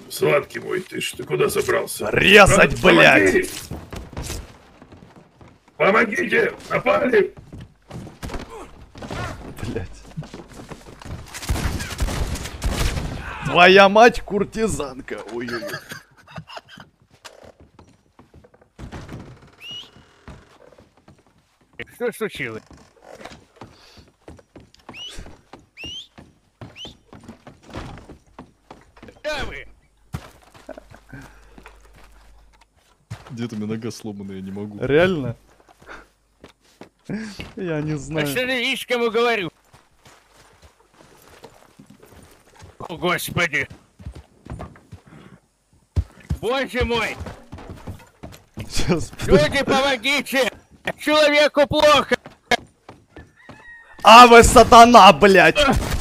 Сладкий мой, ты куда собрался? Резать, блядь! Помогите! Напали! Блядь. Твоя мать куртизанка. Ой-ой-ой. Что случилось? Да вы! Где-то у меня нога сломанная, я не могу. Реально? Я не А знаю. что ты видишь, кому говорю? О, Господи! Боже мой! Сейчас. Люди, помогите! Человеку плохо! А вы сатана, блядь!